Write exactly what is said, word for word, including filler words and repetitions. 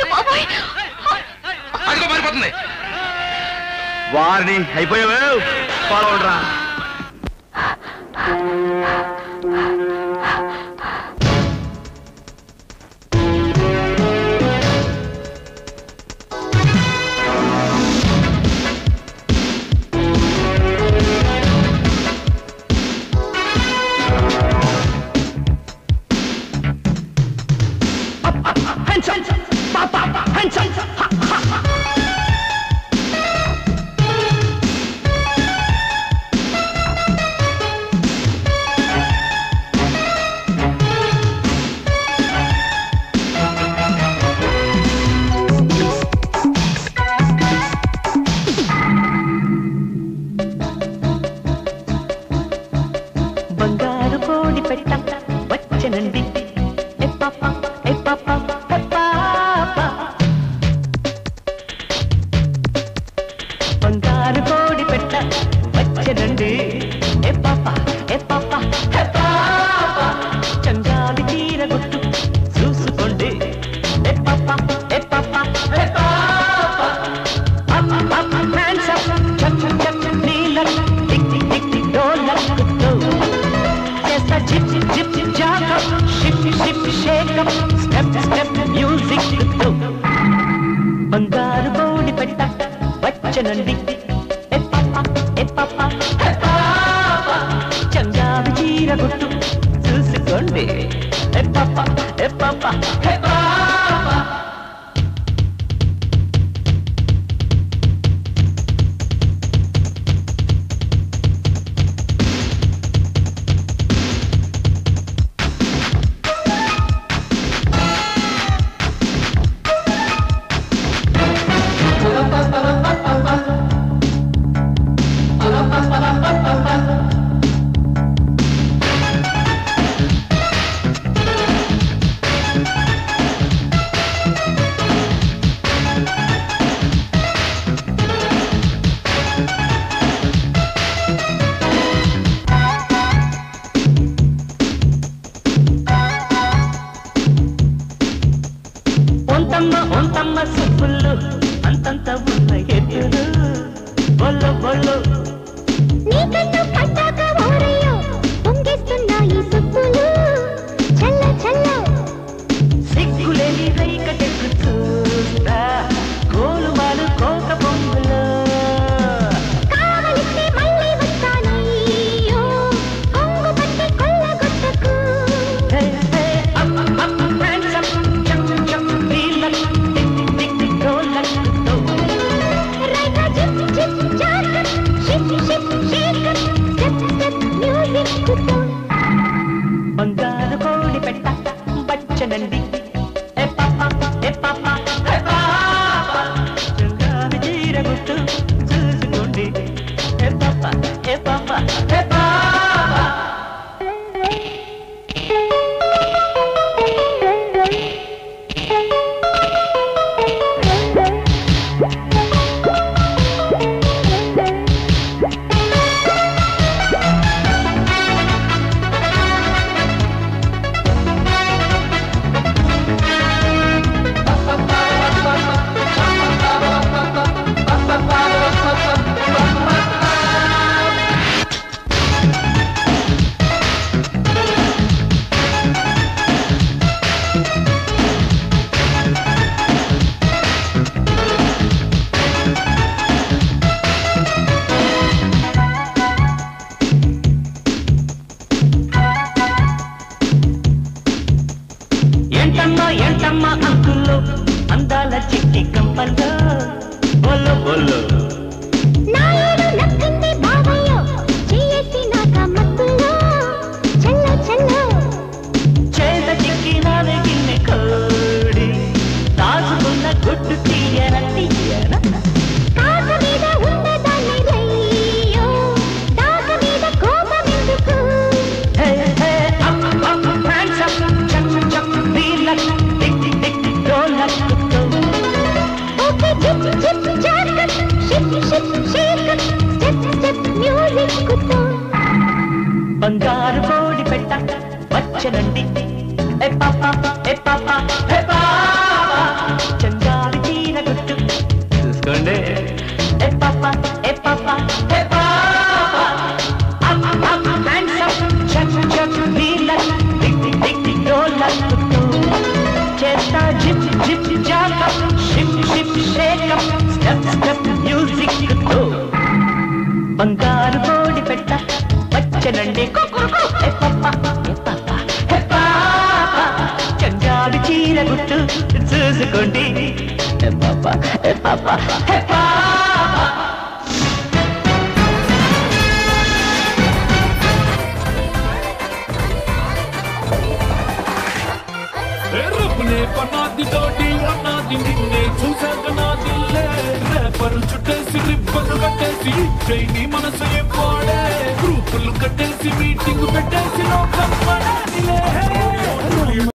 అదిగో మారిపోతుంది. వారిని అయిపోయావే ఫాలో అవడరా. బంగారు బోడి పెట్ట వచ్చనండి చంగావి చీర గుట్టు చూసుకోండి. ఒంతమ్మ సుప్పులు అంతంత ఉన్న ఎదురు బొల్లు బొల్లు నీకన్ను పట్టాక ఓరయ్యో పొంగిస్తున్నాయి సుప్పులు చల్ల చల్ల సిగ్గులేని రైకటెక్కు చూస్తా గోలుమాలు కోక పొంగులు కావలిస్తే మళ్ళీ వస్తానయ్యో కొంగు పట్టి కొల్లగొట్టకు. బంగారు కోడి పెట్ట బచ్చనండి చంగావి చీర గుట్టు చూసుకోండి. ఏంటమ్మా ఏంటమ్మా అంకుల్లో అందాల చిట్టి కంపల్లో బొల్లు బొల్లు నాయుడు నక్కింది బావయ్యో చేసి నాక మత్తులో చల్ల చల్ల చేత చిక్కినావే గిన్నె కోడి దాచుకున్న గుడ్డు తీయన తీయన కాక మీద ఉండదాన్ని రయ్యో దాక మీద కోపం ఎందుకు. బంగారు కోడి పెట్ట వచ్చనండి. చంగాలి చీర గుట్టు చూసుకోండి ఏ పాప ఏ పాప ఏ పాప అమ్ అమ్ హ్యాండ్స్ అప్ చక్ చక్ నీల టిక్ టిక్ టిక్ డోలక్ చేస్తా zip zip jack up ship ship shake up step step music తో బంగారు కోడి పెట్ట వచ్చనండి కుకుకు ఏ పాప ఏ పాప ఏ పాప చంగాలి చీర గుట్టు చూసుకోండి ఏ పాప ఏ పాప ఏ పాప రబ్బునే పనాది తోటి అన్నాది నిన్నే చూసాక నా దిల్లే రేపరు చుట్టేసి రిబ్బను కట్టేసి ట్రైని మనసు ఏం పాడే గ్రూపులు కట్టేసి మీటింగ్ పెట్టేసి లోకం పడాలిలే